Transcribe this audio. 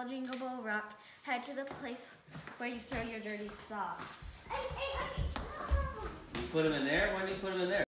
ball, jingle ball rock. Head to the place where you throw your dirty socks. You put them in there? When do you put them in there?